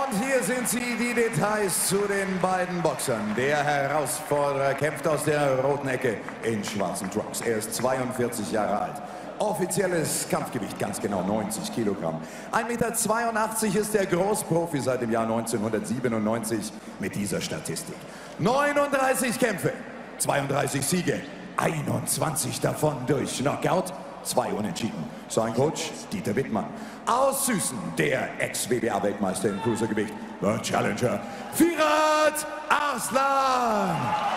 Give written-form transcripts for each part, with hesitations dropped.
Und hier sind sie, die Details zu den beiden Boxern. Der Herausforderer kämpft aus der roten Ecke in schwarzen Trunks. Er ist 42 Jahre alt. Offizielles Kampfgewicht, ganz genau 90 Kilogramm. 1,82 Meter ist der Großprofi seit dem Jahr 1997 mit dieser Statistik. 39 Kämpfe, 32 Siege, 21 davon durch Knockout, 2 Unentschieden. Sein Coach Dieter Wittmann. Aus Süßen, der Ex-WBA-Weltmeister im Cruisergewicht, der Challenger Firat Arslan.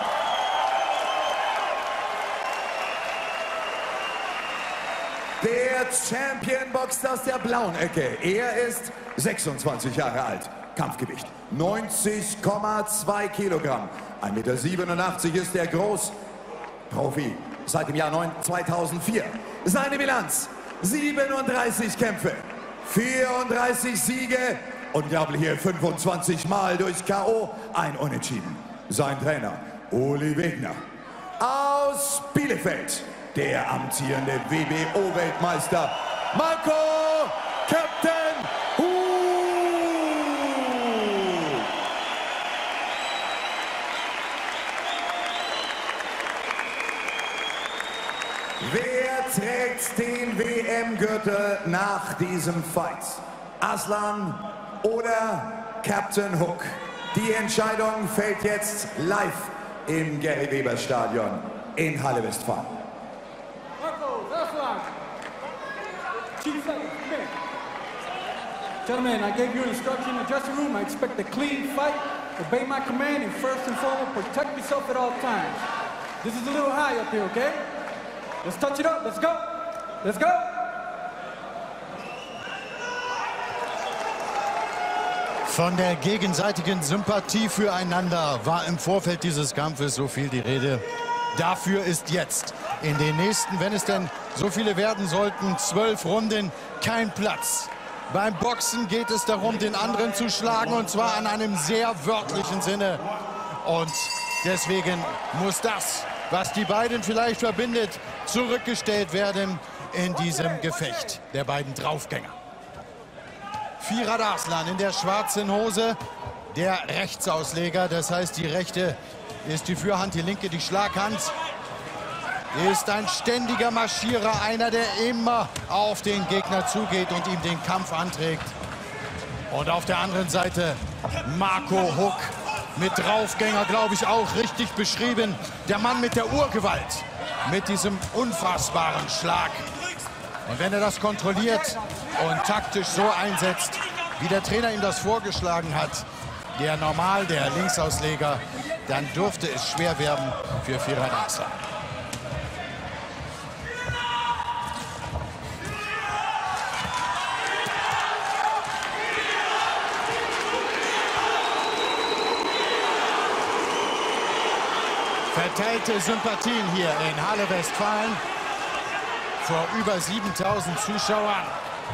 Der Champion boxt aus der blauen Ecke. Er ist 26 Jahre alt. Kampfgewicht 90,2 Kilogramm. 1,87 Meter ist der Großprofi seit dem Jahr 2004. Seine Bilanz: 37 Kämpfe, 34 Siege, unglaubliche 25 Mal durch K.O., ein Unentschieden. Sein Trainer Uli Wegner. Aus Bielefeld, der amtierende WBO-Weltmeister Marco Captain Hug. Wer trägt den WM-Gürtel nach diesem Fight? Arslan oder Captain Hug? Die Entscheidung fällt jetzt live im Gary-Weber-Stadion in Halle Westfalen. Gentlemen, I gave you instruction in the dressing room. I expect a clean fight. Obey my command and first and foremost, protect yourself at all times. This is a little high up here, okay? Let's touch it up. Let's go. Let's go. Von der gegenseitigen Sympathie füreinander war im Vorfeld dieses Kampfes so viel die Rede. Dafür ist jetzt in den nächsten, wenn es denn so viele werden sollten, 12 Runden kein Platz. Beim Boxen geht es darum, den anderen zu schlagen, und zwar an einem sehr wörtlichen Sinne. Und deswegen muss das, was die beiden vielleicht verbindet, zurückgestellt werden in diesem Gefecht der beiden Draufgänger. Firat Arslan in der schwarzen Hose, der Rechtsausleger, das heißt, die rechte ist die Fürhand, die linke die Schlaghand. Ist ein ständiger Marschierer, einer, der immer auf den Gegner zugeht und ihm den Kampf anträgt. Und auf der anderen Seite Marco Hug, mit Draufgänger, glaube ich, auch richtig beschrieben. Der Mann mit der Urgewalt, mit diesem unfassbaren Schlag. Und wenn er das kontrolliert und taktisch so einsetzt, wie der Trainer ihm das vorgeschlagen hat, der Linksausleger, dann dürfte es schwer werden für Firat Arslan. Verteilte Sympathien hier in Halle Westfalen vor über 7000 Zuschauern.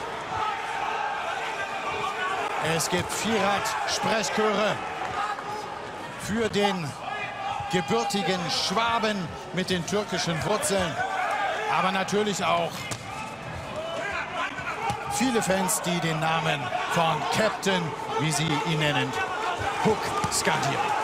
Es gibt Firat-Sprechchöre für den gebürtigen Schwaben mit den türkischen Wurzeln, aber natürlich auch viele Fans, die den Namen von Captain, wie sie ihn nennen, Hug skandieren.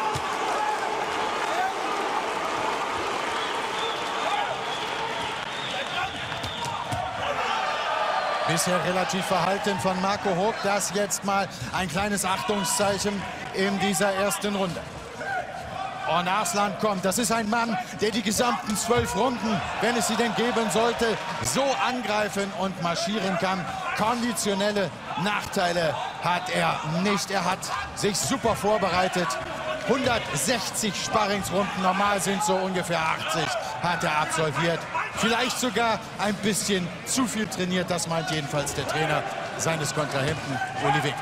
Bisher relativ verhalten von Marco Hug. Das jetzt mal ein kleines Achtungszeichen in dieser ersten Runde. Und Arslan kommt. Das ist ein Mann, der die gesamten 12 Runden, wenn es sie denn geben sollte, so angreifen und marschieren kann. Konditionelle Nachteile hat er nicht. Er hat sich super vorbereitet. 160 Sparringsrunden, normal sind so ungefähr 80, hat er absolviert. Vielleicht sogar ein bisschen zu viel trainiert, das meint jedenfalls der Trainer seines Kontrahenten, Uli Wegner.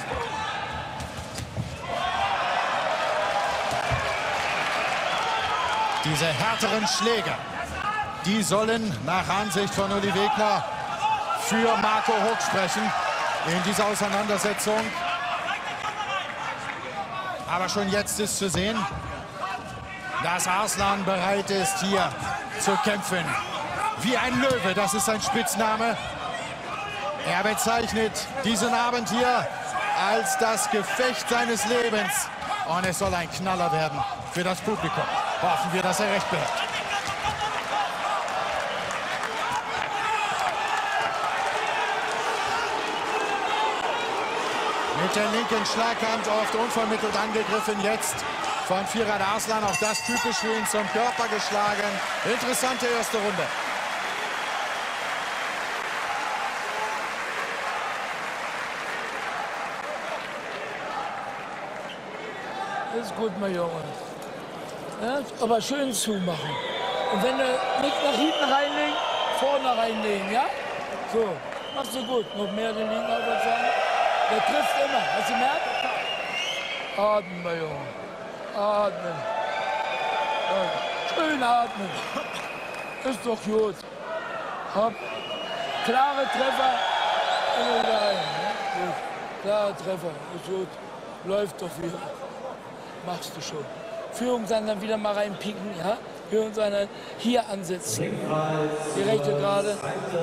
Diese härteren Schläge, die sollen nach Ansicht von Uli Wegner für Marco Hug sprechen in dieser Auseinandersetzung. Aber schon jetzt ist zu sehen, dass Arslan bereit ist, hier zu kämpfen. Wie ein Löwe, das ist sein Spitzname. Er bezeichnet diesen Abend hier als das Gefecht seines Lebens. Und es soll ein Knaller werden für das Publikum. Hoffen wir, dass er recht behält. Mit der linken Schlaghand oft unvermittelt angegriffen. Jetzt von Firat Arslan, auch das typisch für ihn, zum Körper geschlagen. Interessante erste Runde. Das ist gut, mein Junge. Ja, aber schön zumachen. Und wenn du nicht nach hinten reinlegen, vorne reinlegen, ja? So, machst du gut. Noch mehr den linken aufwärts sagen. Der trifft immer. Hast du gemerkt? Atmen, mein Junge. Atmen. Ja, schön atmen. Ist doch gut. Hopp. Klare Treffer. Immer wieder rein. Ja? Gut. Klare Treffer. Ist gut. Läuft doch wieder. Machst du schon. Führung dann wieder mal reinpieken, ja? Führung dann hier ansetzen. Die rechte gerade.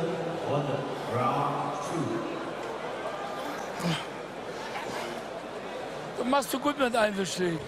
Das machst du gut mit Einzelschlägen.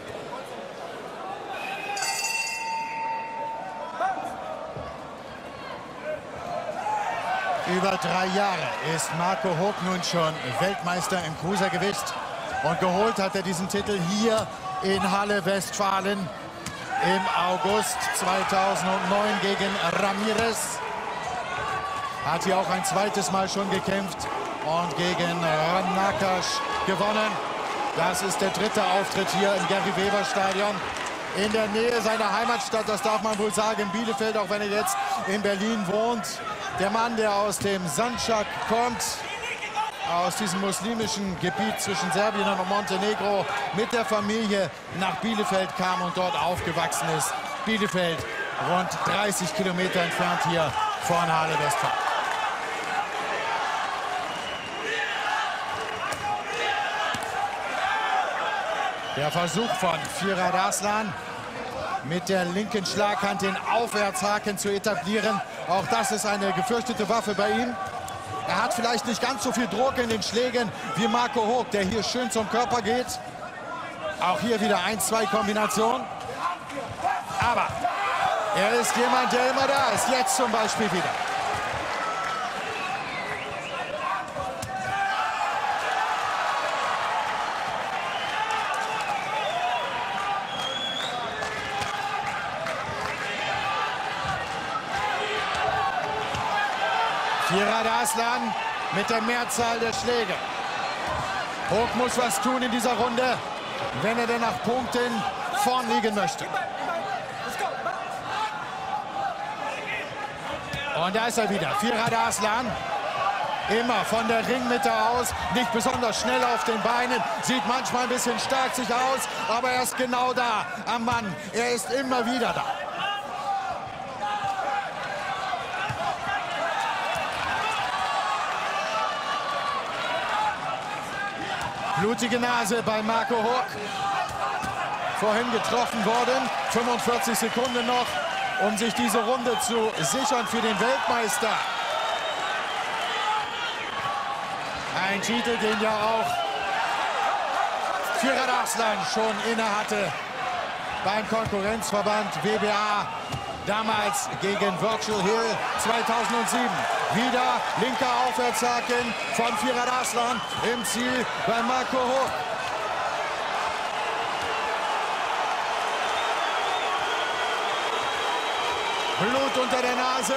Über 3 Jahre ist Marco Huck nun schon Weltmeister im Cruisergewicht. Und geholt hat er diesen Titel hier in Halle, Westfalen im August 2009 gegen Ramirez. Hat hier auch ein zweites Mal schon gekämpft und gegen Nakash gewonnen. Das ist der 3. Auftritt hier im Gary-Weber-Stadion. In der Nähe seiner Heimatstadt, das darf man wohl sagen, Bielefeld, auch wenn er jetzt in Berlin wohnt. Der Mann, der aus dem Sandschak kommt, aus diesem muslimischen Gebiet zwischen Serbien und Montenegro, mit der Familie nach Bielefeld kam und dort aufgewachsen ist. Bielefeld, rund 30 Kilometer entfernt hier von Halle, Westfalen. Der Versuch von Firat Arslan, mit der linken Schlaghand den Aufwärtshaken zu etablieren. Auch das ist eine gefürchtete Waffe bei ihm. Er hat vielleicht nicht ganz so viel Druck in den Schlägen wie Marco Huck, der hier schön zum Körper geht. Auch hier wieder 1-2 Kombination. Aber er ist jemand, der immer da ist. Jetzt zum Beispiel wieder. Firat Arslan mit der Mehrzahl der Schläge. Huck muss was tun in dieser Runde, wenn er denn nach Punkten vorn liegen möchte. Und da ist er wieder, Firat Arslan. Immer von der Ringmitte aus, nicht besonders schnell auf den Beinen, sieht manchmal ein bisschen stark sich aus, aber er ist genau da am Mann. Er ist immer wieder da. Blutige Nase bei Marco Huck. Vorhin getroffen worden. 45 Sekunden noch, um sich diese Runde zu sichern für den Weltmeister. Ein Titel, den ja auch Firat Arslan schon inne hatte beim Konkurrenzverband WBA. Damals gegen Virgil Hill 2007. Wieder linker Aufwärtshaken von Firat Arslan im Ziel bei Marco Huck. Blut unter der Nase.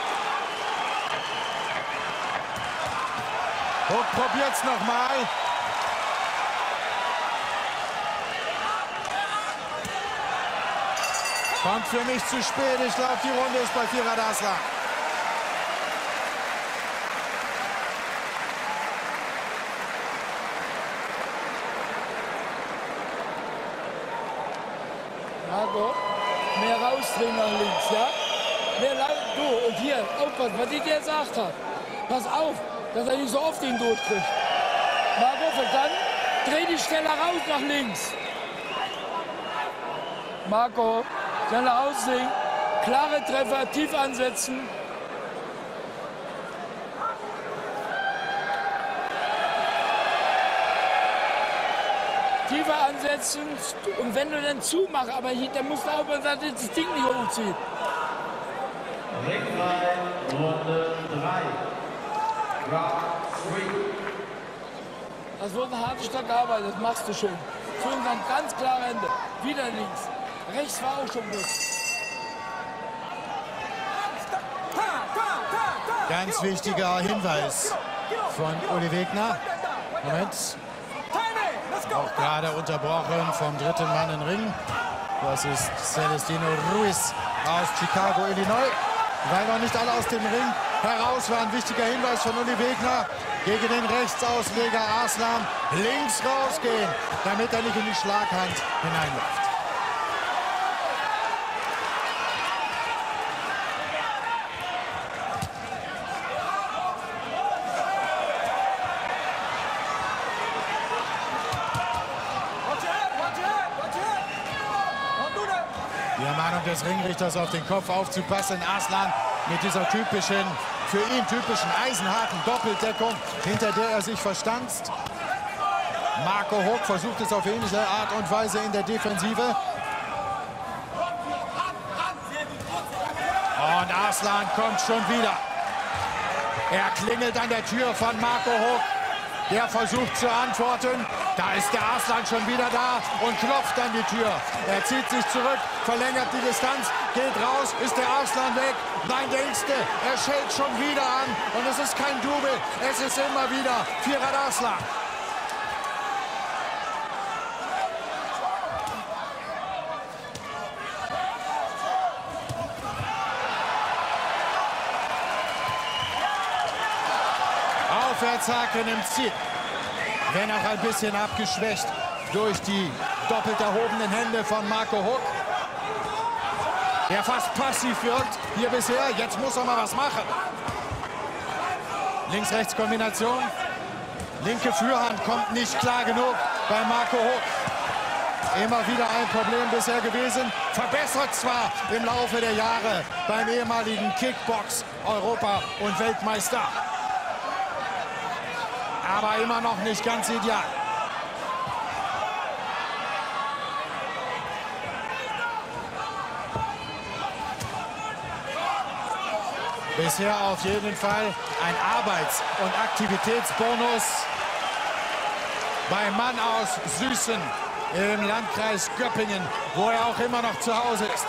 Huck probiert's nochmal. Kommt für mich zu spät. Ich glaube, die Runde ist bei Firat Arslan. Marco, mehr rausdrehen nach links, ja? Mehr du, und hier, aufpassen, was ich dir gesagt habe. Pass auf, dass er nicht so oft den Tod kriegt. Marco, verstanden? Dreh dich schneller raus nach links. Marco, schneller rausdrehen. Klare Treffer, tief ansetzen. Tiefer ansetzen und wenn du dann zumachst, aber hier, dann musst du auch mal sagen, das Ding nicht hochziehen. Ringfrei, Runde 3. Round 3. Das wird eine harte starke Arbeit, das machst du schon. Für uns ein ganz klare Hände. Wieder links. Rechts war auch schon gut. Ganz wichtiger Hinweis von Uli Wegner. Moment. Auch gerade unterbrochen vom dritten Mann im Ring. Das ist Celestino Ruiz aus Chicago, Illinois. Weil noch nicht alle aus dem Ring heraus war. Ein wichtiger Hinweis von Uli Wegner. Gegen den Rechtsausleger Arslan links rausgehen, damit er nicht in die Schlaghand hineinläuft. Die Ermahnung des Ringrichters, auf den Kopf aufzupassen. Arslan mit dieser typischen, für ihn typischen eisenharten Doppeldeckung, hinter der er sich verstanzt. Marco Huck versucht es auf ähnliche Art und Weise in der Defensive. Und Arslan kommt schon wieder. Er klingelt an der Tür von Marco Huck. Der versucht zu antworten. Da ist der Arslan schon wieder da und klopft an die Tür. Er zieht sich zurück, verlängert die Distanz, geht raus. Ist der Arslan weg? Nein, denkst du, er schellt schon wieder an. Und es ist kein Double, es ist immer wieder Firat Arslan. Aufwärtshaken im Ziel. Wenn auch ein bisschen abgeschwächt durch die doppelt erhobenen Hände von Marco Huck. Der fast passiv wirkt hier bisher. Jetzt muss er mal was machen. Links-Rechts-Kombination. Linke Führhand kommt nicht klar genug bei Marco Huck. Immer wieder ein Problem bisher gewesen. Verbessert zwar im Laufe der Jahre beim ehemaligen Kickbox-Europa- und Weltmeister. Aber immer noch nicht ganz ideal. Bisher auf jeden Fall ein Arbeits- und Aktivitätsbonus beim Mann aus Süßen im Landkreis Göppingen, wo er auch immer noch zu Hause ist.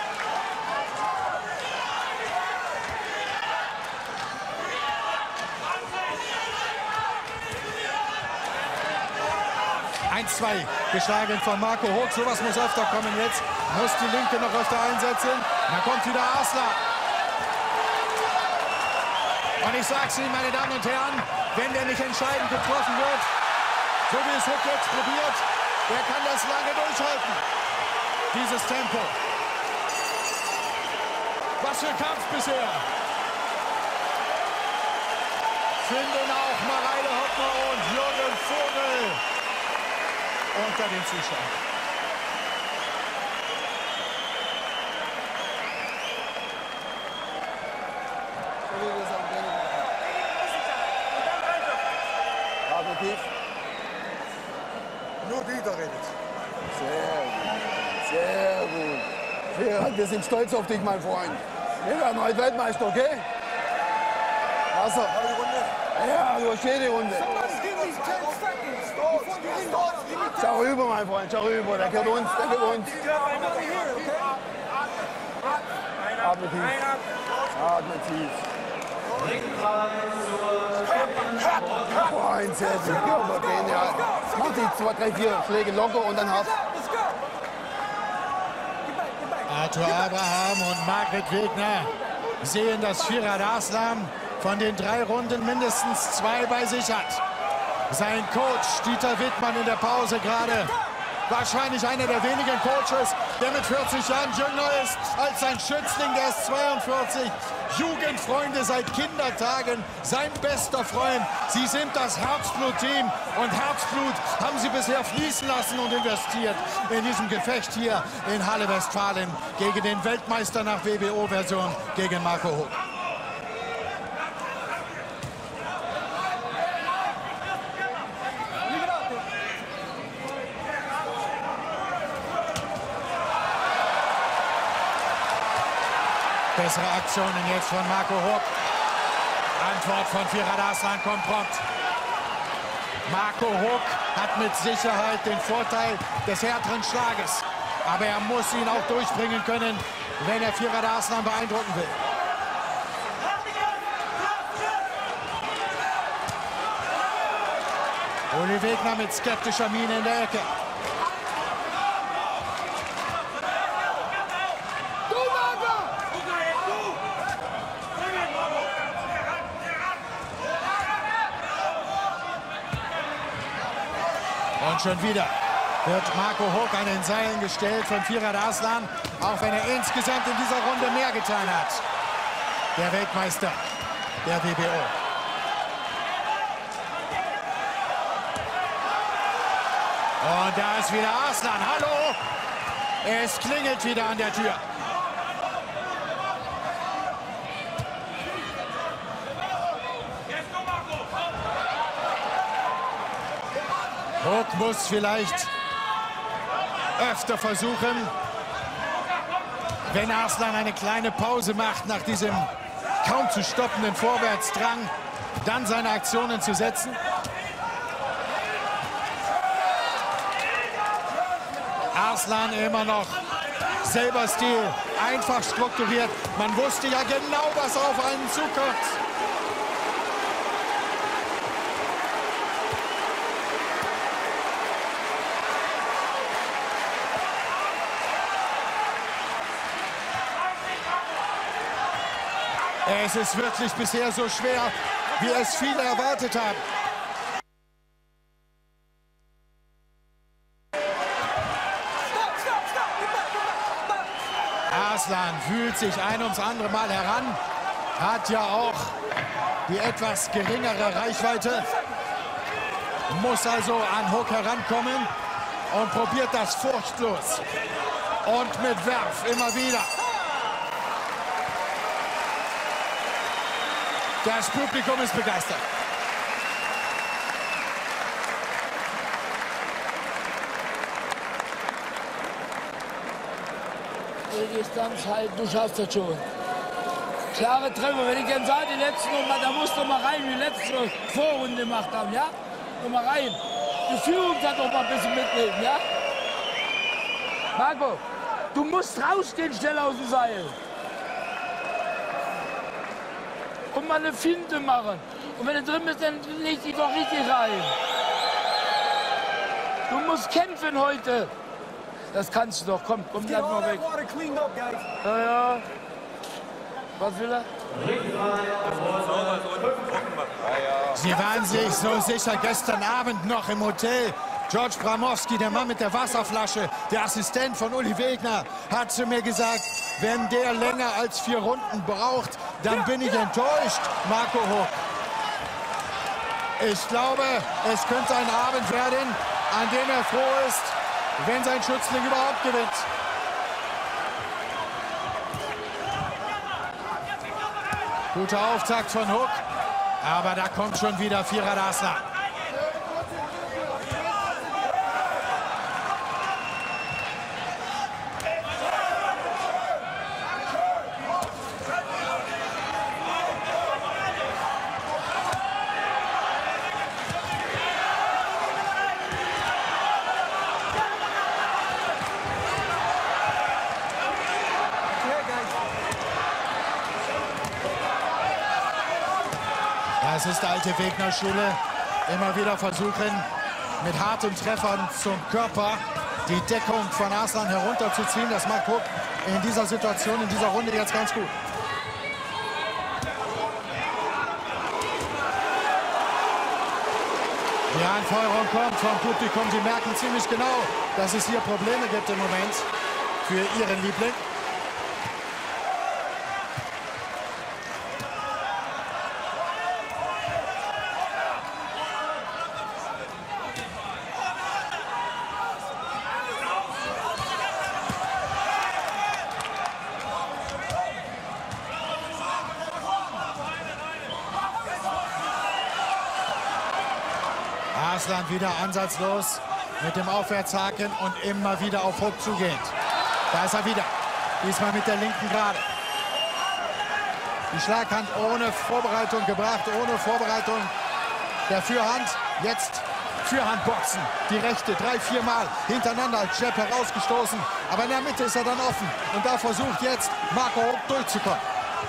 Zwei geschlagen von Marco Huck. Sowas muss öfter kommen jetzt. Muss die Linke noch öfter einsetzen. Dann kommt wieder Arslan. Und ich sag's Ihnen, meine Damen und Herren, wenn der nicht entscheidend getroffen wird, so wie es Huck jetzt probiert, der kann das lange durchhalten. Dieses Tempo. Was für ein Kampf bisher. Finden auch Mareile Hoppner und Jürgen Vogel unter den Zuschauern. Nur Dieter redet. Sehr gut. Firat, wir sind stolz auf dich, mein Freund. Wir werden heute Weltmeister, okay? Wasser. Ja, durch jede Runde. Schau rüber, mein Freund, schau rüber. Der gehört uns, der gehört uns. Atme tief. Atme tief. Freund, sehr gut. Genial. Mach die 2, 3, 4 Schläge locker und dann hart. Arthur Abraham und Margret Wegner sehen, dass Firat Arslan von den 3 Runden mindestens 2 bei sich hat. Sein Coach Dieter Wittmann in der Pause gerade. Wahrscheinlich einer der wenigen Coaches, der mit 40 Jahren jünger ist als sein Schützling, der ist 42. Jugendfreunde seit Kindertagen, sein bester Freund. Sie sind das Herzblut-Team und Herzblut haben sie bisher fließen lassen und investiert in diesem Gefecht hier in Halle Westfalen gegen den Weltmeister nach WBO-Version, gegen Marco Huck. Bessere Aktionen jetzt von Marco Huck. Antwort von Firat Arslan kommt prompt. Marco Huck hat mit Sicherheit den Vorteil des härteren Schlages. Aber er muss ihn auch durchbringen können, wenn er Firat Arslan beeindrucken will. Uli Wegner mit skeptischer Miene in der Ecke. Und schon wieder wird Marco Huck an den Seilen gestellt von Firat Arslan, auch wenn er insgesamt in dieser Runde mehr getan hat. Der Weltmeister der WBO. Und da ist wieder Arslan. Hallo! Es klingelt wieder an der Tür. Huck muss vielleicht öfter versuchen, wenn Arslan eine kleine Pause macht nach diesem kaum zu stoppenden Vorwärtsdrang, dann seine Aktionen zu setzen. Arslan immer noch selber Stil, einfach strukturiert. Man wusste ja genau, was auf einen zukommt. Es ist wirklich bisher so schwer, wie es viele erwartet haben. Arslan fühlt sich ein ums andere Mal heran, hat ja auch die etwas geringere Reichweite, muss also an Huck herankommen und probiert das furchtlos und mit Werf immer wieder. Das Publikum ist begeistert. Die Distanz halten, du schaffst das schon. Klare Treffer, wenn ich jetzt sage, die letzten nochmal, da musst du mal rein, wie die letzte Vorrunde gemacht haben, ja? Nochmal rein. Die Führung hat noch mal ein bisschen mitnehmen, ja? Marco, du musst rausgehen, schnell aus dem Seil. Und mal eine Finte machen. Und wenn du drin bist, dann leg dich doch richtig rein. Du musst kämpfen heute. Das kannst du doch. Komm, bleib mal weg. Ja, ja. Was will er? Sie waren sich so sicher gestern Abend noch im Hotel. George Bramowski, der Mann mit der Wasserflasche, der Assistent von Uli Wegner, hat zu mir gesagt, wenn der länger als 4 Runden braucht, dann bin ich enttäuscht, Marco Huck. Ich glaube, es könnte ein Abend werden, an dem er froh ist, wenn sein Schützling überhaupt gewinnt. Guter Auftakt von Huck, aber da kommt schon wieder Firat Arslan. Das ist alte Wegner-Schule. Immer wieder versuchen, mit harten Treffern zum Körper die Deckung von Arslan herunterzuziehen. Das macht Huck in dieser Situation, in dieser Runde jetzt ganz gut. Die Anfeuerung kommt vom Publikum. Sie merken ziemlich genau, dass es hier Probleme gibt im Moment für ihren Liebling. Arslan wieder ansatzlos mit dem Aufwärtshaken und immer wieder auf Huck zugehend. Da ist er wieder. Diesmal mit der linken Gerade. Die Schlaghand ohne Vorbereitung gebracht, ohne Vorbereitung der Fürhand. Jetzt Fürhandboxen, die rechte 3-4 Mal hintereinander als Jab herausgestoßen. Aber in der Mitte ist er dann offen und da versucht jetzt Marco Huck durchzukommen.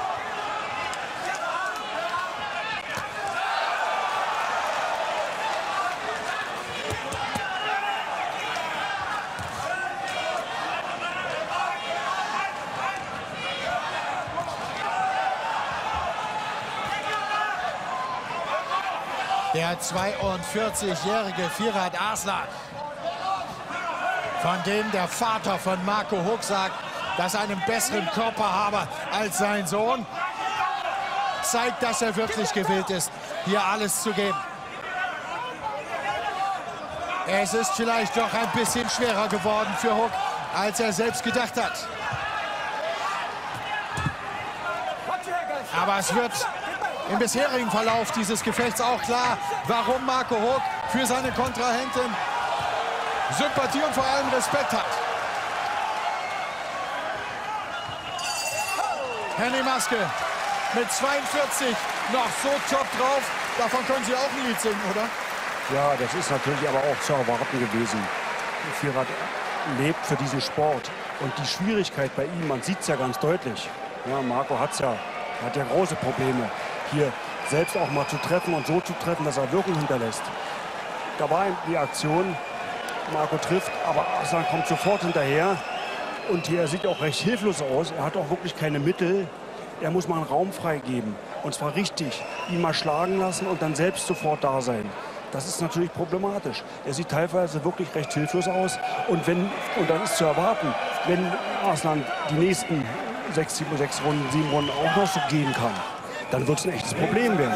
Der 42-jährige Firat Arslan, von dem der Vater von Marco Huck sagt, dass er einen besseren Körper habe als sein Sohn, zeigt, dass er wirklich gewillt ist, hier alles zu geben. Es ist vielleicht doch ein bisschen schwerer geworden für Huck, als er selbst gedacht hat. Aber es wird im bisherigen Verlauf dieses Gefechts auch klar, warum Marco Huck für seine Kontrahentin Sympathie und vor allem Respekt hat. Henry Maske mit 42 noch so top drauf. Davon können Sie auch ein Lied singen, oder? Ja, das ist natürlich aber auch zu erwarten gewesen. Firat lebt für diesen Sport. Und die Schwierigkeit bei ihm, man sieht es ja ganz deutlich. Ja, Marco hat ja große Probleme, hier selbst auch mal zu treffen und so zu treffen, dass er Wirkung hinterlässt. Da war die Aktion, Marco trifft, aber Arslan kommt sofort hinterher. Und hier sieht auch recht hilflos aus. Er hat auch wirklich keine Mittel. Er muss mal einen Raum freigeben. Und zwar richtig. Ihn mal schlagen lassen und dann selbst sofort da sein. Das ist natürlich problematisch. Er sieht teilweise wirklich recht hilflos aus. Und dann ist zu erwarten, wenn Arslan die nächsten 6 Runden, 7 Runden auch noch so gehen kann, dann wird es ein echtes Problem werden.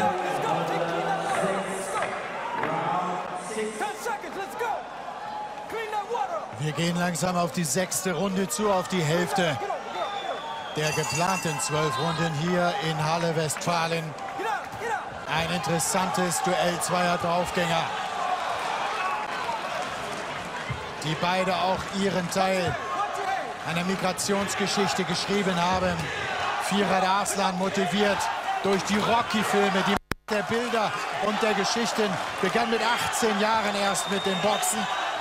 Wir gehen langsam auf die 6. Runde zu, auf die Hälfte der geplanten 12 Runden hier in Halle Westfalen. Ein interessantes Duell zweier Draufgänger, die beide auch ihren Teil einer Migrationsgeschichte geschrieben haben. Firat Arslan motiviert durch die Rocky-Filme, die der Bilder und der Geschichten, begann mit 18 Jahren erst mit dem Boxen.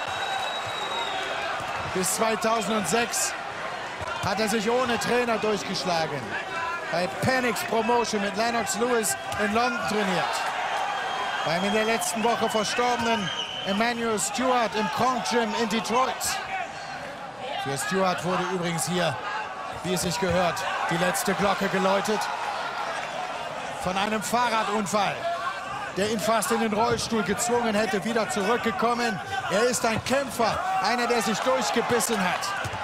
Bis 2006 hat er sich ohne Trainer durchgeschlagen. Bei Panics Promotion mit Lennox Lewis in London trainiert. Beim in der letzten Woche verstorbenen Emmanuel Stewart im Kronk Gym in Detroit. Für Stewart wurde übrigens hier, wie es sich gehört, die letzte Glocke geläutet. Von einem Fahrradunfall, der ihn fast in den Rollstuhl gezwungen hätte, wieder zurückgekommen. Er ist ein Kämpfer, einer, der sich durchgebissen hat.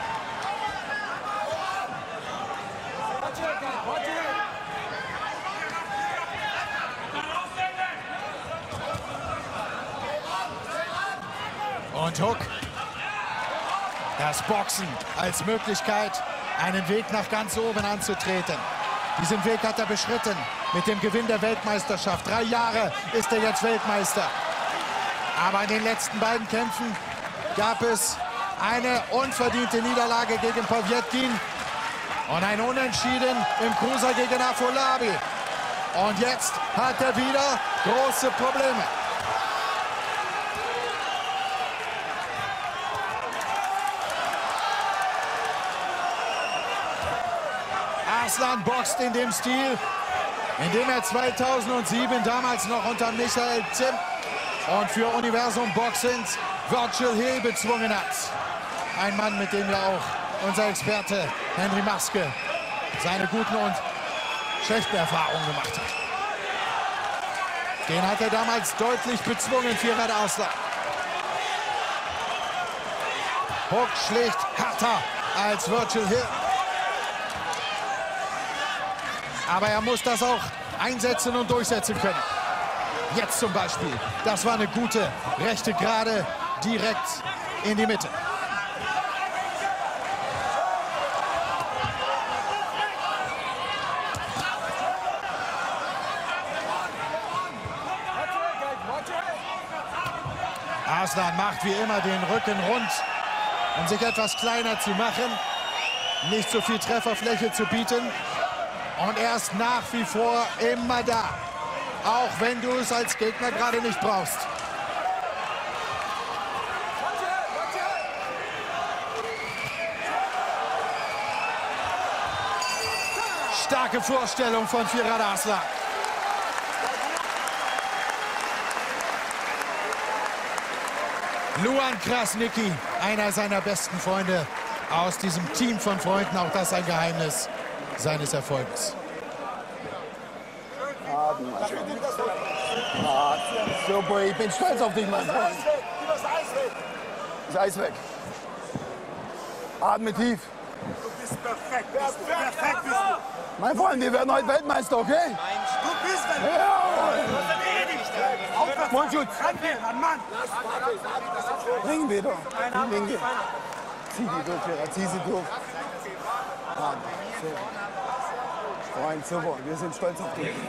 Und Huck, das Boxen als Möglichkeit, einen Weg nach ganz oben anzutreten. Diesen Weg hat er beschritten mit dem Gewinn der Weltmeisterschaft. 3 Jahre ist er jetzt Weltmeister. Aber in den letzten beiden Kämpfen gab es eine unverdiente Niederlage gegen Povetkin und ein Unentschieden im Cruiser gegen Afolabi. Und jetzt hat er wieder große Probleme. Arslan boxt in dem Stil, in dem er 2007 damals noch unter Michael Zim und für Universum Boxings Virgil Hill bezwungen hat. Ein Mann, mit dem ja auch unser Experte Henry Maske seine guten und schlechten Erfahrungen gemacht hat. Den hat er damals deutlich bezwungen, Firat Arslan. Huck schlägt härter als Virgil Hill. Aber er muss das auch einsetzen und durchsetzen können. Jetzt zum Beispiel. Das war eine gute rechte Gerade direkt in die Mitte. Arslan macht wie immer den Rücken rund, um sich etwas kleiner zu machen. Nicht so viel Trefferfläche zu bieten. Und er ist nach wie vor immer da. Auch wenn du es als Gegner gerade nicht brauchst. Starke Vorstellung von Firat Arslan. Luan Krasniqi, einer seiner besten Freunde aus diesem Team von Freunden. Auch das ein Geheimnis seines Erfolgs. Super, ich bin stolz auf dich, mein Freund. Das Eis weg. Atme tief. Du bist perfekt. Perfekt bist du. Mein Freund, wir werden heute Weltmeister, okay? Du bist ein... Ja. Aufwärts. Mundschutz. An Mann. Ring wieder. Die Linke. Zieh die durch, Firat. Zieh sie durch. Freund, super. Wir sind stolz auf dich.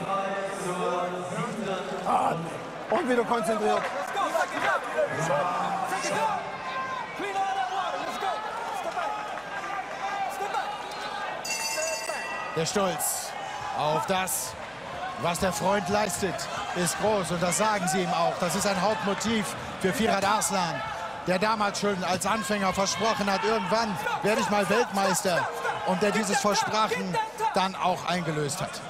Atme. Und wieder konzentriert. Der Stolz auf das, was der Freund leistet, ist groß. Und das sagen sie ihm auch. Das ist ein Hauptmotiv für Firat Arslan, der damals schon als Anfänger versprochen hat, irgendwann werde ich mal Weltmeister. Und der dieses Versprechen dann auch eingelöst hat.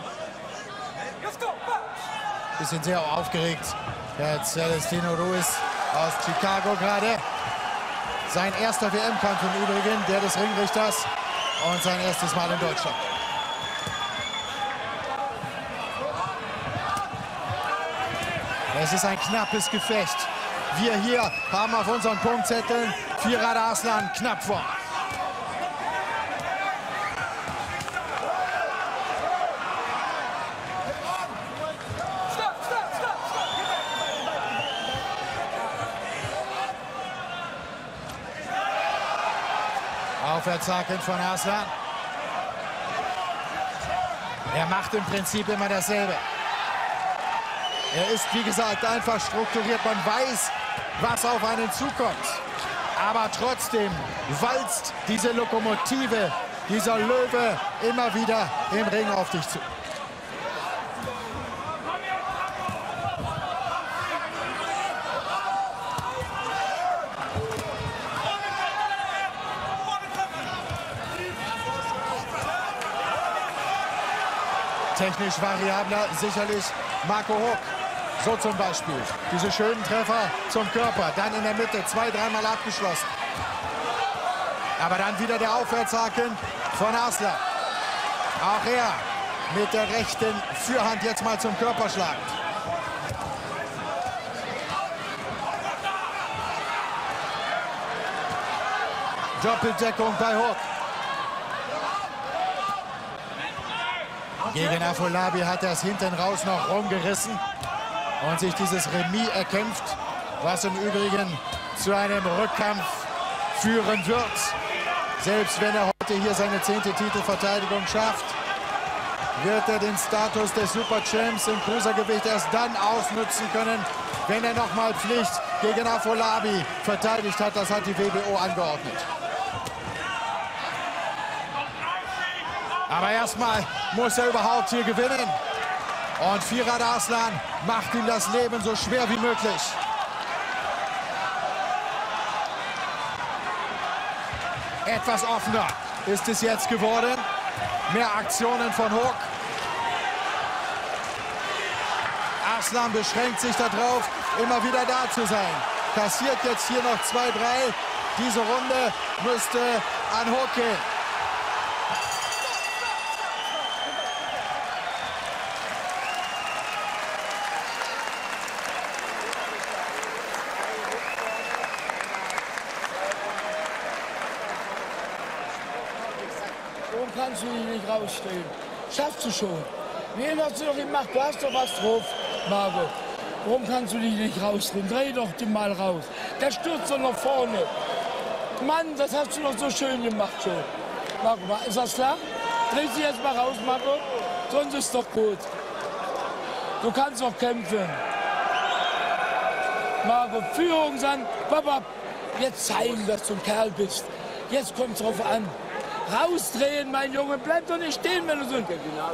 Bisschen sehr aufgeregt. Der Celestino Ruiz aus Chicago gerade. Sein erster WM-Kampf im Übrigen, der des Ringrichters. Und sein erstes Mal in Deutschland. Es ist ein knappes Gefecht. Wir hier haben auf unseren Punktzetteln Firat Arslan knapp vor. Aufwärtshaken von Arslan. Er macht im Prinzip immer dasselbe. Er ist, wie gesagt, einfach strukturiert. Man weiß, was auf einen zukommt. Aber trotzdem walzt diese Lokomotive, dieser Löwe immer wieder im Ring auf dich zu. Technisch variabler sicherlich Marco Huck. So zum Beispiel. Diese schönen Treffer zum Körper. Dann in der Mitte 2-, 3-mal abgeschlossen. Aber dann wieder der Aufwärtshaken von Arslan. Auch er mit der rechten Fürhand jetzt mal zum Körper schlagend. Doppeldeckung bei Huck. Gegen Afolabi hat er es hinten raus noch rumgerissen und sich dieses Remis erkämpft, was im Übrigen zu einem Rückkampf führen wird. Selbst wenn er heute hier seine 10. Titelverteidigung schafft, wird er den Status des Superchamps im Cruisergewicht erst dann ausnutzen können, wenn er nochmal Pflicht gegen Afolabi verteidigt hat. Das hat die WBO angeordnet. Aber erstmal muss er überhaupt hier gewinnen. Und Firat Arslan macht ihm das Leben so schwer wie möglich. Etwas offener ist es jetzt geworden. Mehr Aktionen von Huck. Arslan beschränkt sich darauf, immer wieder da zu sein. Kassiert jetzt hier noch 2, 3. Diese Runde müsste an Huck gehen. Warum kannst du dich nicht rausstehen? Schaffst du schon. Wen hast du doch gemacht? Du hast doch was drauf, Margot. Warum kannst du dich nicht rausdrehen? Dreh doch den mal raus. Der stürzt doch nach vorne. Mann, das hast du doch so schön gemacht schon. Margot, ist das klar? Dreh sie jetzt mal raus, Margot. Sonst ist doch gut. Du kannst doch kämpfen. Margot, Führung, dann, Papa, jetzt zeigen, dass du ein Kerl bist. Jetzt kommt es drauf an. Rausdrehen, mein Junge. Bleib doch nicht stehen, wenn du so...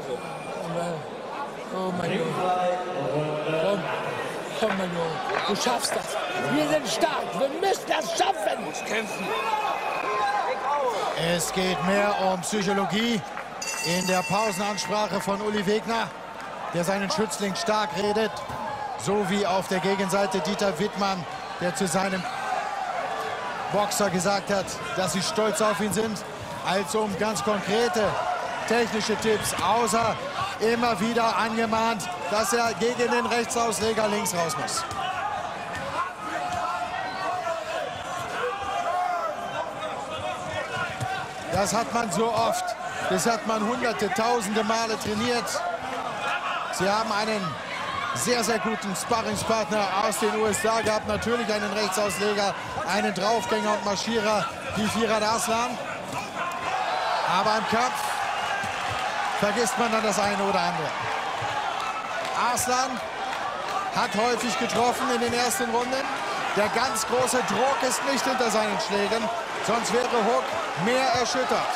Oh, mein Junge. Komm. Komm, mein Junge. Du schaffst das. Wir sind stark. Wir müssen das schaffen. Wir müssen kämpfen. Es geht mehr um Psychologie in der Pausenansprache von Uli Wegner, der seinen Schützling stark redet, so wie auf der Gegenseite Dieter Wittmann, der zu seinem Boxer gesagt hat, dass sie stolz auf ihn sind, als um ganz konkrete technische Tipps, außer immer wieder angemahnt, dass er gegen den Rechtsausleger links raus muss. Das hat man so oft. Das hat man hunderte, tausende Male trainiert. Sie haben einen sehr, sehr guten Sparringspartner aus den USA gehabt. Natürlich einen Rechtsausleger, einen Draufgänger und Marschierer wie Firat Arslan. Aber im Kampf vergisst man dann das eine oder andere. Arslan hat häufig getroffen in den ersten Runden. Der ganz große Druck ist nicht hinter seinen Schlägen, sonst wäre Hook mehr erschüttert.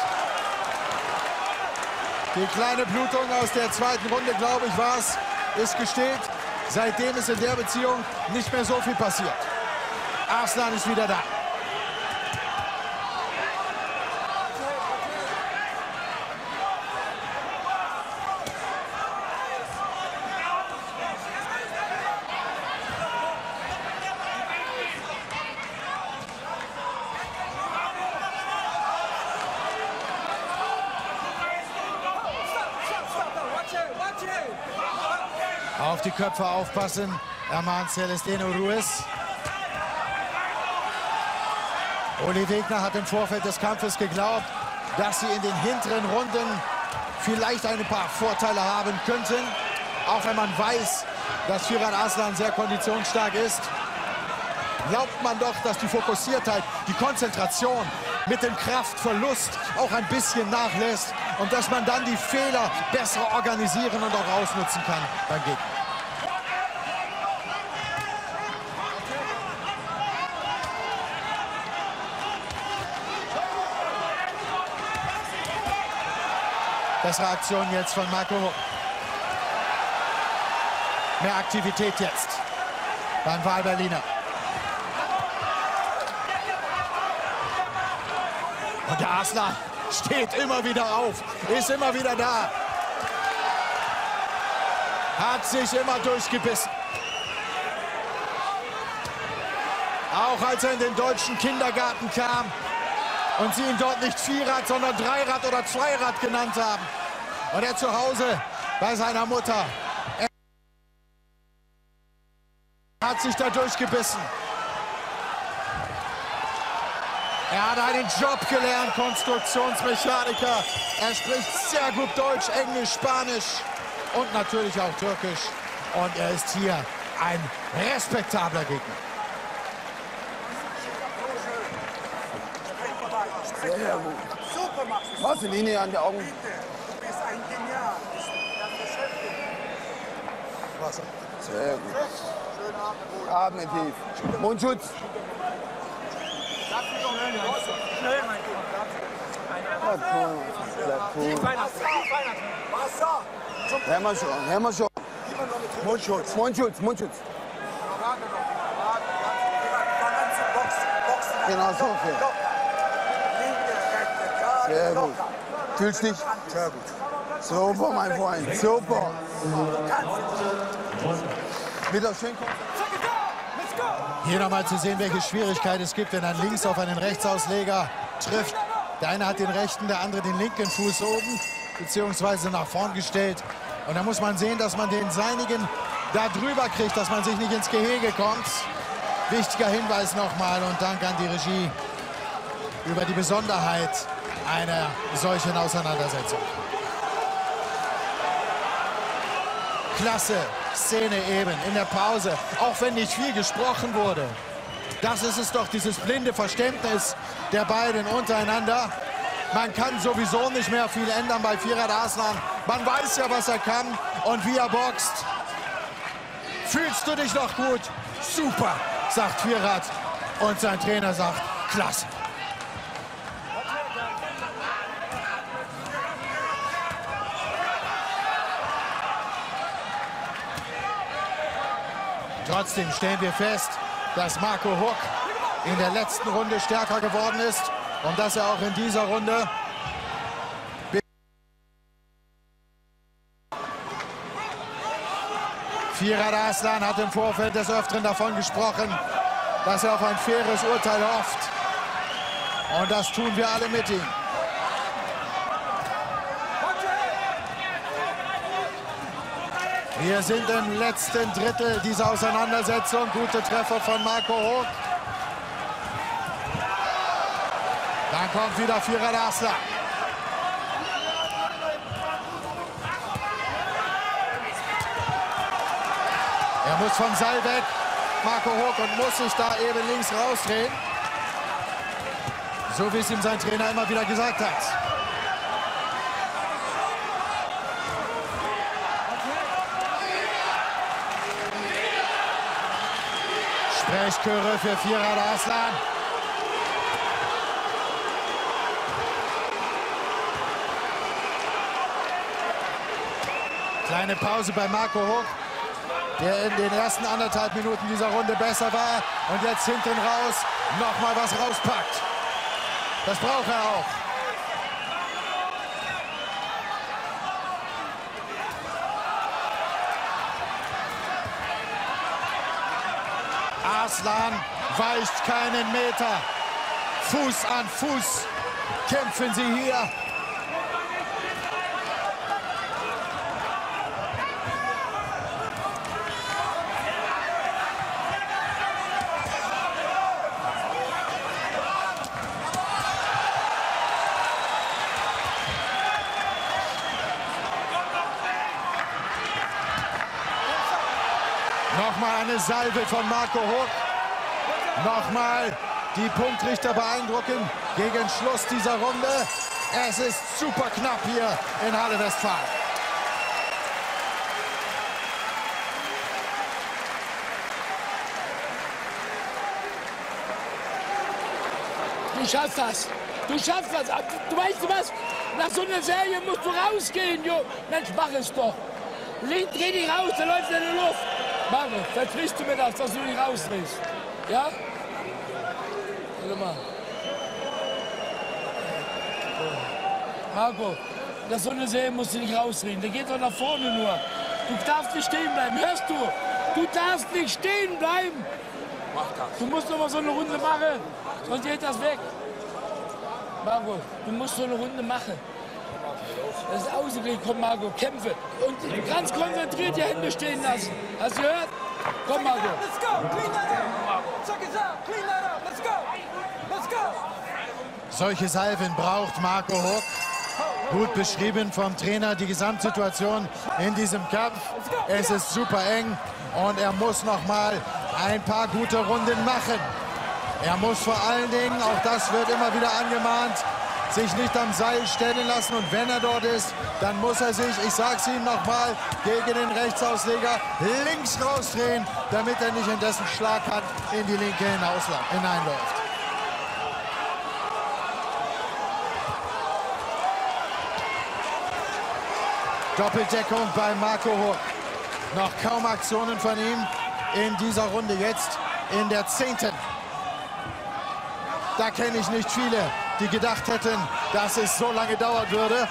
Die kleine Blutung aus der zweiten Runde, glaube ich, war es, ist gestillt. Seitdem ist in der Beziehung nicht mehr so viel passiert. Arslan ist wieder da. Auf die Köpfe aufpassen, ermahnt Celestino Ruiz. Uli Wegner hat im Vorfeld des Kampfes geglaubt, dass sie in den hinteren Runden vielleicht ein paar Vorteile haben könnten. Auch wenn man weiß, dass Firat Arslan sehr konditionsstark ist, glaubt man doch, dass die Fokussiertheit, die Konzentration mit dem Kraftverlust auch ein bisschen nachlässt und dass man dann die Fehler besser organisieren und auch ausnutzen kann beim Gegner. Bessere Aktion jetzt von Marco Huck. Mehr Aktivität jetzt beim Wahlberliner. Und der Arslan steht immer wieder auf, ist immer wieder da. Hat sich immer durchgebissen. Auch als er in den deutschen Kindergarten kam und sie ihn dort nicht Vierrad, sondern Dreirad oder Zweirad genannt haben. Und er zu Hause bei seiner Mutter. Er hat sich da durchgebissen. Er hat einen Job gelernt, Konstruktionsmechaniker. Er spricht sehr gut Deutsch, Englisch, Spanisch und natürlich auch Türkisch. Und er ist hier ein respektabler Gegner. Sehr gut. Super machst du. Was, die Linie an die Augen? Du bist ein Genial. Wasser. Sehr gut. Atme tief. Mundschutz. Schnell, mein Kind. Wasser. Hör mal schon. Mundschutz. Mundschutz. Genau so. Sehr gut. Fühlst dich? Sehr gut. Super, mein Freund. Super. Wieder schön. Hier nochmal zu sehen, welche Schwierigkeit es gibt, wenn ein Links auf einen Rechtsausleger trifft. Der eine hat den rechten, der andere den linken Fuß oben, beziehungsweise nach vorn gestellt. Und da muss man sehen, dass man den seinigen da drüber kriegt, dass man sich nicht ins Gehege kommt. Wichtiger Hinweis nochmal und Dank an die Regie über die Besonderheit einer solchen Auseinandersetzung. Klasse Szene eben in der Pause, auch wenn nicht viel gesprochen wurde. Das ist es doch, dieses blinde Verständnis der beiden untereinander. Man kann sowieso nicht mehr viel ändern bei Firat Arslan. Man weiß ja, was er kann und wie er boxt. Fühlst du dich noch gut? Super, sagt Firat. Und sein Trainer sagt, klasse. Trotzdem stellen wir fest, dass Marco Huck in der letzten Runde stärker geworden ist und dass er auch in dieser Runde Firat Arslan hat im Vorfeld des Öfteren davon gesprochen, dass er auf ein faires Urteil hofft. Und das tun wir alle mit ihm. Wir sind im letzten Drittel dieser Auseinandersetzung. Gute Treffer von Marco Huck. Dann kommt wieder Firat Arslan. Er muss vom Seil weg, Marco Huck, und muss sich da eben links rausdrehen. So wie es ihm sein Trainer immer wieder gesagt hat. Sprechchöre für Firat Arslan. Kleine Pause bei Marco Huck, der in den ersten 1,5 Minuten dieser Runde besser war und jetzt hinten raus noch mal was rauspackt. Das braucht er auch. Arslan weicht keinen Meter. Fuß an Fuß kämpfen sie hier. Nochmal eine Salve von Marco Huck. Nochmal die Punktrichter beeindrucken gegen Schluss dieser Runde. Es ist super knapp hier in Halle Westfalen. Du schaffst das. Du schaffst das. Du weißt was? Nach so einer Serie musst du rausgehen, Jo. Mensch, mach es doch. Dreh dich raus, da läuft in der Luft. Marco, verpflicht du mir das, dass du dich rausdrehst. Ja? Warte mal. Marco, das so eine Serie musst du nicht rausdrehen. Der geht doch nach vorne nur. Du darfst nicht stehen bleiben, hörst du? Du darfst nicht stehen bleiben. Mach das. Du musst noch mal so eine Runde machen, sonst geht das weg. Marco, du musst so eine Runde machen. Das ist ausgelegt, komm Marco, kämpfe. Und ganz konzentriert die Hände stehen lassen. Hast du gehört? Komm Marco. Let's go, clean that up. Check it out, clean that up. Let's go. Let's go. Solche Salven braucht Marco Huck. Gut beschrieben vom Trainer die Gesamtsituation in diesem Kampf. Es ist super eng und er muss noch mal ein paar gute Runden machen. Er muss vor allen Dingen, auch das wird immer wieder angemahnt, sich nicht am Seil stellen lassen. Und wenn er dort ist, dann muss er sich, ich sag's Ihnen noch mal, gegen den Rechtsausleger links rausdrehen, damit er nicht in dessen Schlaghand in die linke hineinläuft. Doppeldeckung bei Marco Huck. Noch kaum Aktionen von ihm in dieser Runde, jetzt in der 10. Da kenne ich nicht viele, die gedacht hätten, dass es so lange dauern würde.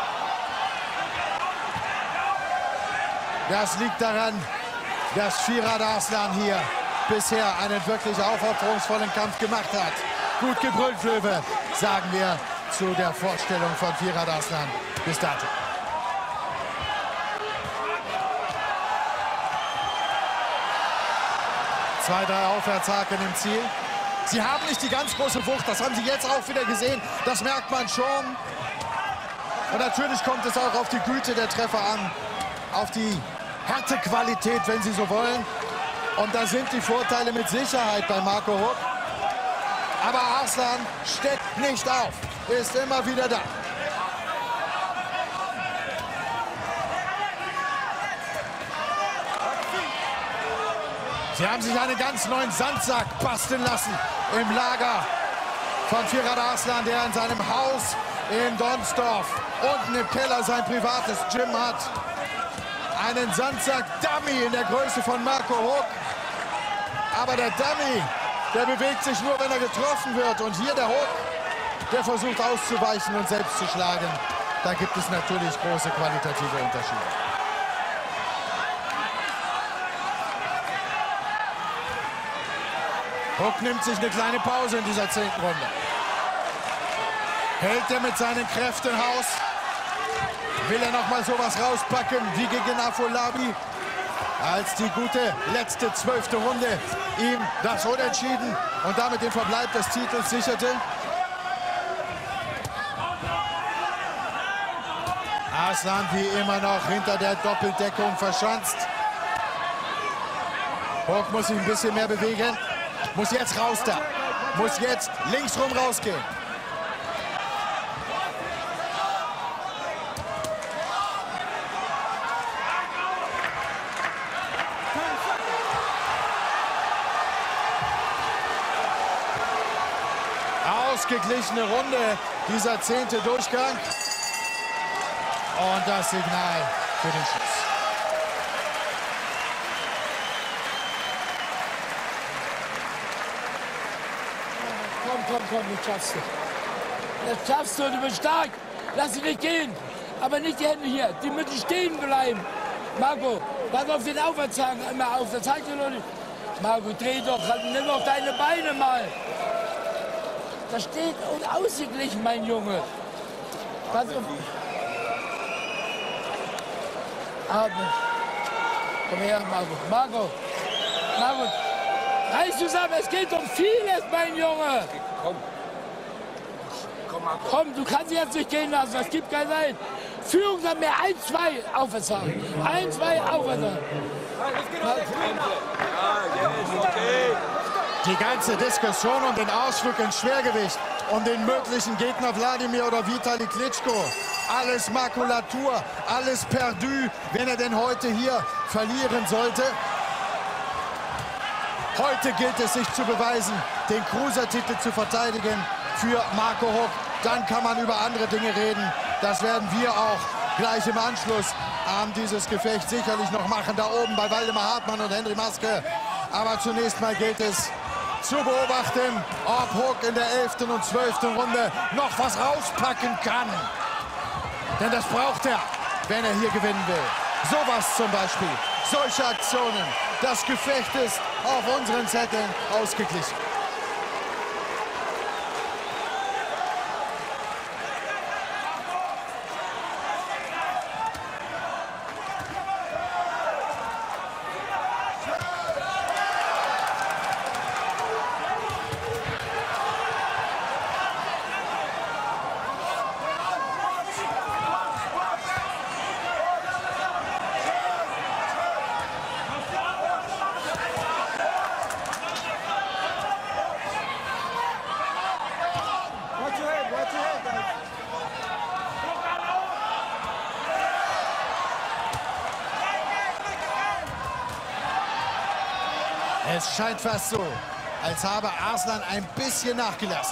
Das liegt daran, dass Firat Arslan hier bisher einen wirklich aufopferungsvollen Kampf gemacht hat. Gut gebrüllt, Löwe, sagen wir zu der Vorstellung von Firat Arslan bis dato. Zwei, drei Aufwärtshaken im Ziel. Sie haben nicht die ganz große Wucht, das haben Sie jetzt auch wieder gesehen. Das merkt man schon. Und natürlich kommt es auch auf die Güte der Treffer an, auf die Härtequalität, wenn Sie so wollen. Und da sind die Vorteile mit Sicherheit bei Marco Huck. Aber Arslan steckt nicht auf, ist immer wieder da. Sie haben sich einen ganz neuen Sandsack basteln lassen im Lager von Firat Arslan, der in seinem Haus in Donsdorf unten im Keller sein privates Gym hat. Einen Sandsack-Dummy in der Größe von Marco Huck. Aber der Dummy, der bewegt sich nur, wenn er getroffen wird. Und hier der Hook, der versucht auszuweichen und selbst zu schlagen. Da gibt es natürlich große qualitative Unterschiede. Hook nimmt sich eine kleine Pause in dieser 10. Runde. Hält er mit seinen Kräften Haus? Will er noch mal sowas rauspacken wie gegen Afolabi? Als die gute letzte 12. Runde ihm das Unentschieden und damit den Verbleib des Titels sicherte. Arslan wie immer noch hinter der Doppeldeckung verschanzt. Hook muss sich ein bisschen mehr bewegen. Muss jetzt raus da. Muss jetzt links rum rausgehen. Ausgeglichene Runde, dieser 10. Durchgang. Und das Signal für den Schluss. Komm, das schaffst du. Das schaffst du, du bist stark. Lass sie nicht gehen. Aber nicht die Hände hier, die müssen stehen bleiben. Marco, pass auf den Aufwärtshang immer auf, das zeigt dir noch nicht. Marco, dreh doch, nimm doch deine Beine mal. Das steht unausgeglichen, mein Junge. Pass auf. Atme. Komm her, Marco. Marco, reiß zusammen, es geht um vieles, mein Junge. Komm, du kannst jetzt nicht gehen lassen, das gibt kein Nein. Führung dann mehr 1-2 Aufwärtshang. 1-2 Aufwärtshang. Die ganze Diskussion um den Ausflug ins Schwergewicht, um den möglichen Gegner Wladimir oder Vitali Klitschko. Alles Makulatur, alles perdu, wenn er denn heute hier verlieren sollte. Heute gilt es, sich zu beweisen, den Cruiser-Titel zu verteidigen für Marco Huck. Dann kann man über andere Dinge reden. Das werden wir auch gleich im Anschluss an dieses Gefecht sicherlich noch machen, da oben bei Waldemar Hartmann und Henry Maske. Aber zunächst mal gilt es zu beobachten, ob Huck in der 11. und 12. Runde noch was rauspacken kann. Denn das braucht er, wenn er hier gewinnen will. Sowas zum Beispiel, solche Aktionen. Das Gefecht ist auf unseren Zetteln ausgeglichen. Es scheint fast so, als habe Arslan ein bisschen nachgelassen.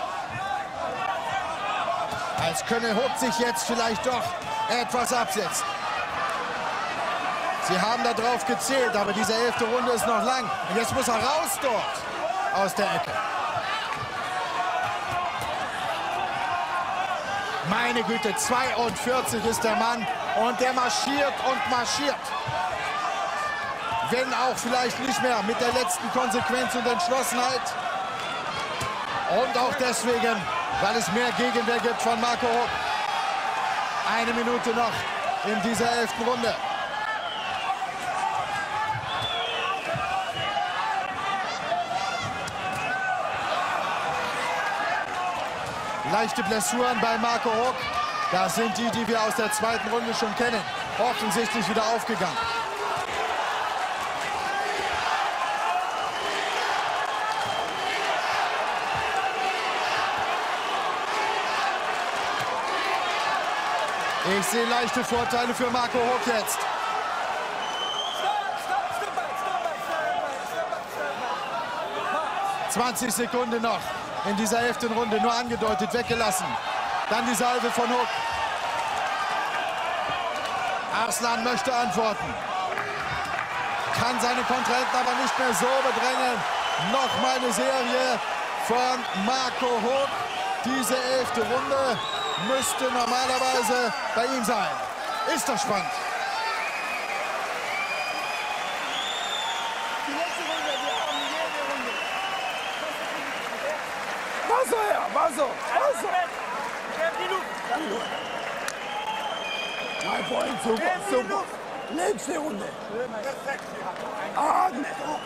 Als könne Huck sich jetzt vielleicht doch etwas absetzen. Sie haben darauf gezählt, aber diese 11. Runde ist noch lang. Und jetzt muss er raus dort aus der Ecke. Meine Güte, 42 ist der Mann und der marschiert und marschiert. Wenn auch vielleicht nicht mehr mit der letzten Konsequenz und Entschlossenheit. Und auch deswegen, weil es mehr Gegenwehr gibt von Marco Huck. Eine Minute noch in dieser 11. Runde. Leichte Blessuren bei Marco Huck. Das sind die, die wir aus der 2. Runde schon kennen. Offensichtlich wieder aufgegangen. Ich sehe leichte Vorteile für Marco Huck jetzt. – 20 Sekunden noch in dieser 11. Runde, nur angedeutet, weggelassen. Dann die Salve von Huck. Arslan möchte antworten. Kann seine Kontrahenten aber nicht mehr so bedrängen, Nochmal eine Serie von Marco Huck. Diese 11. Runde müsste normalerweise bei ihm sein. Ist doch spannend. Die letzte Runde, wir haben jede Runde. Wasser her, Wasser, Wasser. Mein Freund, super, super. Letzte Runde. Atme.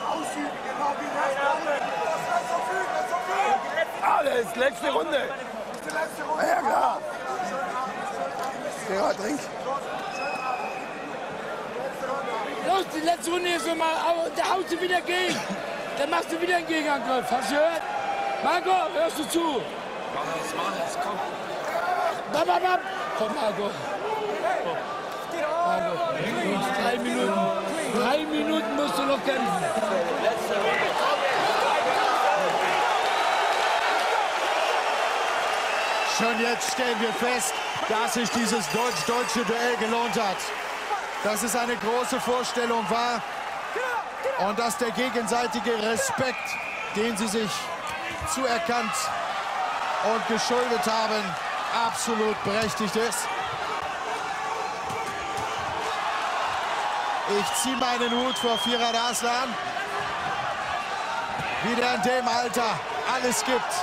Alles, letzte Runde. Ja, klar. Der Trink. Los, die letzte Runde ist immer, da haust du wieder gegen. Dann machst du wieder einen Gegenangriff. Hast du gehört? Marco, hörst du zu? Komm. Bam. Komm, Marco. Marco. 3 Minuten. 3 Minuten musst du noch kämpfen. Schon jetzt stellen wir fest, dass sich dieses deutsch-deutsche Duell gelohnt hat. Dass es eine große Vorstellung war und dass der gegenseitige Respekt, den sie sich zuerkannt und geschuldet haben, absolut berechtigt ist. Ich ziehe meinen Hut vor Firat Arslan, wie der in dem Alter alles gibt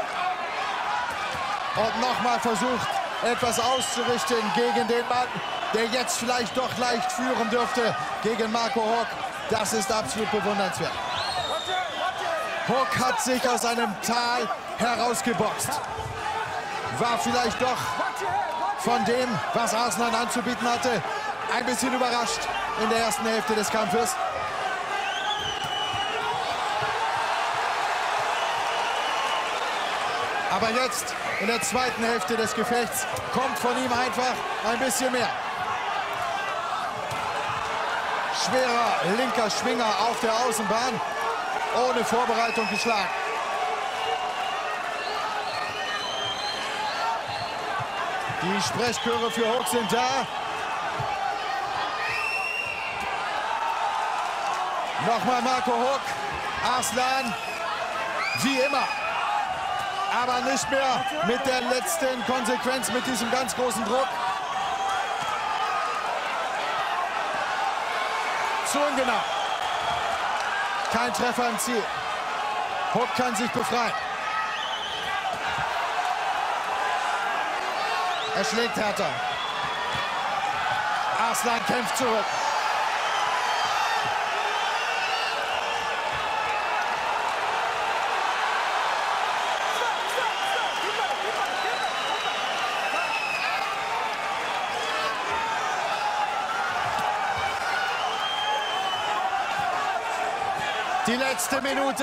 und nochmal versucht, etwas auszurichten gegen den Mann, der jetzt vielleicht doch leicht führen dürfte, gegen Marco Huck. Das ist absolut bewundernswert. Huck hat sich aus einem Tal herausgeboxt. War vielleicht doch von dem, was Arslan anzubieten hatte, ein bisschen überrascht in der ersten Hälfte des Kampfes. Aber jetzt, in der zweiten Hälfte des Gefechts, kommt von ihm einfach ein bisschen mehr. Schwerer linker Schwinger auf der Außenbahn, ohne Vorbereitung geschlagen. Die Sprechchöre für Huck sind da. Nochmal Marco Huck, Arslan, wie immer. Aber nicht mehr mit der letzten Konsequenz, mit diesem ganz großen Druck. Zu ungenau. Kein Treffer im Ziel. Huck kann sich befreien. Er schlägt härter. Arslan kämpft zurück. Die letzte Minute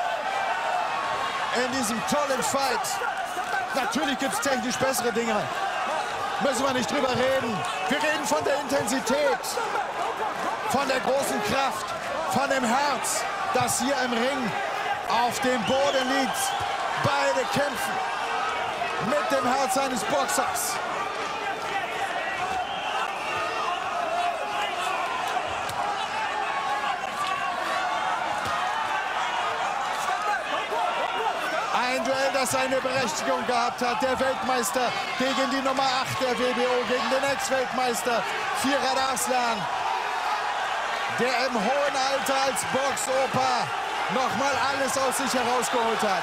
in diesem tollen Fight. Natürlich gibt es technisch bessere Dinge. Müssen wir nicht drüber reden. Wir reden von der Intensität, von der großen Kraft, von dem Herz, das hier im Ring auf dem Boden liegt. Beide kämpfen mit dem Herz eines Boxers. Ein Duell, das seine Berechtigung gehabt hat. Der Weltmeister gegen die Nummer 8 der WBO, gegen den Ex-Weltmeister Firat Arslan, der im hohen Alter als Boxopa nochmal alles aus sich herausgeholt hat.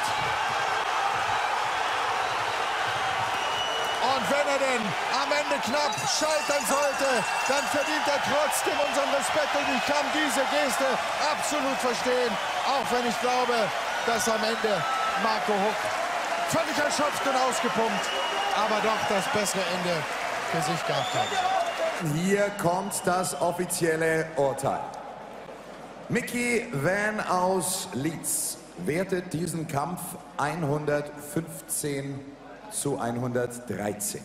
Und wenn er denn am Ende knapp scheitern sollte, dann verdient er trotzdem unseren Respekt. Und ich kann diese Geste absolut verstehen, auch wenn ich glaube, dass am Ende Marco Huck völlig erschöpft und ausgepumpt, aber doch das bessere Ende für sich gehabt hat. Hier kommt das offizielle Urteil. Mickey Van aus Leeds wertet diesen Kampf 115 zu 113.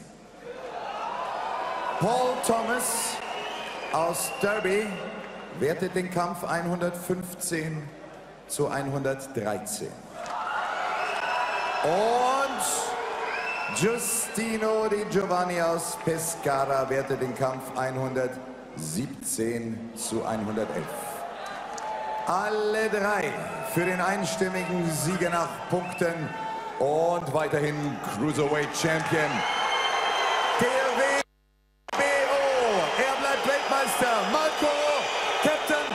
Paul Thomas aus Derby wertet den Kampf 115 zu 113. Und Giustino Di Giovanni aus Pescara wertet den Kampf 117 zu 111. Alle drei für den einstimmigen Sieger nach Punkten und weiterhin Cruiserweight Champion. Der WBO, er bleibt Weltmeister, Marco Captain